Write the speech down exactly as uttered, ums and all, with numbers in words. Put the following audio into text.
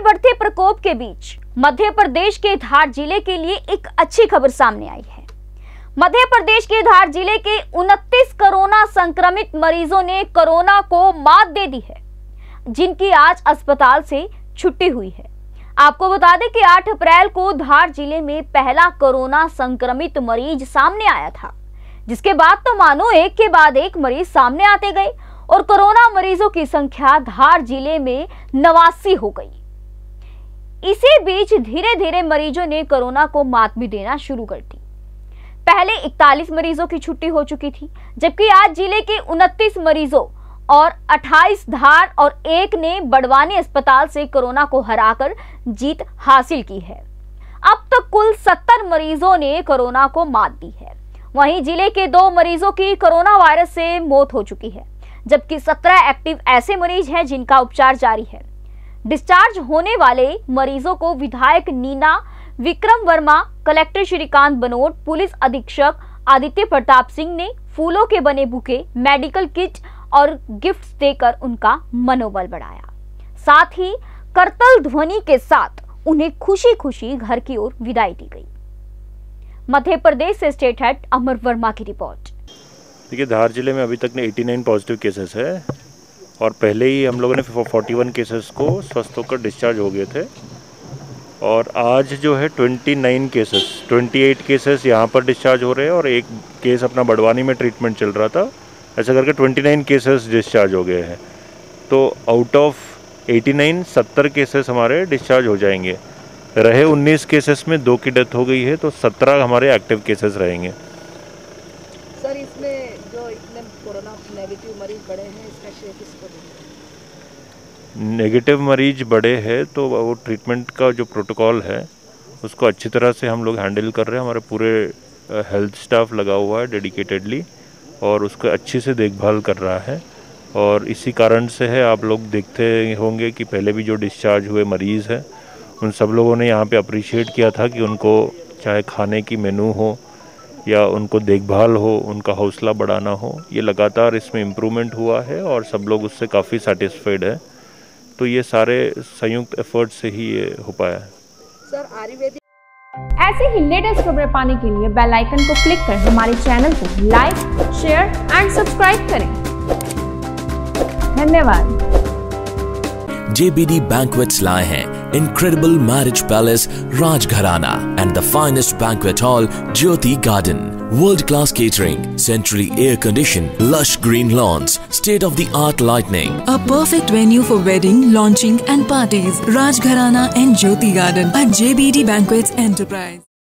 बढ़ते प्रकोप के बीच मध्य प्रदेश के धार जिले के लिए एक अच्छी खबर सामने आई है। मध्य प्रदेश के धार जिले के उनतीस कोरोना संक्रमित मरीजों ने कोरोना को मात दे दी है, जिनकी आज अस्पताल से छुट्टी हुई है। आपको बता दें कि आठ अप्रैल को धार जिले में पहला कोरोना संक्रमित मरीज सामने आया था, जिसके बाद तो मानो एक के बाद एक मरीज सामने आते गए और कोरोना मरीजों की संख्या धार जिले में नवासी हो गई। इसी बीच धीरे धीरे मरीजों ने कोरोना को मात भी देना शुरू कर दी। पहले इकतालीस मरीजों की छुट्टी हो चुकी थी, जबकि आज जिले के उनतीस मरीजों और अट्ठाईस धार और एक ने बड़वानी अस्पताल से कोरोना को हराकर जीत हासिल की है। अब तक कुल सत्तर मरीजों ने कोरोना को मात दी है। वहीं जिले के दो मरीजों की कोरोना वायरस से मौत हो चुकी है, जबकि सत्रह एक्टिव ऐसे मरीज हैं जिनका उपचार जारी है। डिस्चार्ज होने वाले मरीजों को विधायक नीना विक्रम वर्मा, कलेक्टर श्रीकांत बनोट, पुलिस अधीक्षक आदित्य प्रताप सिंह ने फूलों के बने बुके, मेडिकल किट और गिफ्ट्स देकर उनका मनोबल बढ़ाया। साथ ही करतल ध्वनि के साथ उन्हें खुशी खुशी घर की ओर विदाई दी गई। मध्य प्रदेश से स्टेट हेड अमर वर्मा की रिपोर्ट। देखिए, धार जिले में अभी तक ने नवासी पॉजिटिव केसेस है और पहले ही हम लोगों ने इकतालीस केसेस को स्वस्थ होकर डिस्चार्ज हो गए थे और आज जो है उनतीस केसेस अट्ठाईस केसेस यहाँ पर डिस्चार्ज हो रहे हैं और एक केस अपना बड़वानी में ट्रीटमेंट चल रहा था। ऐसा करके उनतीस केसेस डिस्चार्ज हो गए हैं। तो आउट ऑफ नवासी सत्तर केसेस हमारे डिस्चार्ज हो जाएंगे। रहे उन्नीस केसेस में दो की डेथ हो गई है, तो सत्रह हमारे एक्टिव केसेस रहेंगे। सर, इसमें जो इतने कोरोना नेगेटिव मरीज बढ़े हैं, इसका श्रेय किसको देंगे? नेगेटिव मरीज बढ़े हैं तो वो ट्रीटमेंट का जो प्रोटोकॉल है उसको अच्छी तरह से हम लोग हैंडल कर रहे हैं। हमारे पूरे हेल्थ स्टाफ लगा हुआ है डेडिकेटेडली और उसको अच्छी से देखभाल कर रहा है और इसी कारण से है आप लोग देखते होंगे कि पहले भी जो डिस्चार्ज हुए मरीज़ हैं उन सब लोगों ने यहाँ पे अप्रिशिएट किया था कि उनको चाहे खाने की मेनू हो या उनको देखभाल हो, उनका हौसला बढ़ाना हो। ये लगातार इसमें इम्प्रूवमेंट हुआ है और सब लोग उससे काफ़ी सेटिस्फाइड है। तो ये सारे संयुक्त एफर्ट से ही ये हो पाया है। सर, आयुर्वेदिक ऐसे ही लेटेस्ट खबरें पाने के लिए बेल आइकन को क्लिक कर हमारे चैनल को लाइक, शेयर एंड सब्सक्राइब करें। धन्यवाद। J B D Banquets लाए हैं Incredible Marriage Palace Rajgharana and the finest banquet hall Jyoti Garden. World-class catering, centrally air-conditioned, lush green lawns, state-of-the-art lighting. A perfect venue for wedding, launching and parties. Rajgharana and Jyoti Garden at J B D Banquets Enterprise.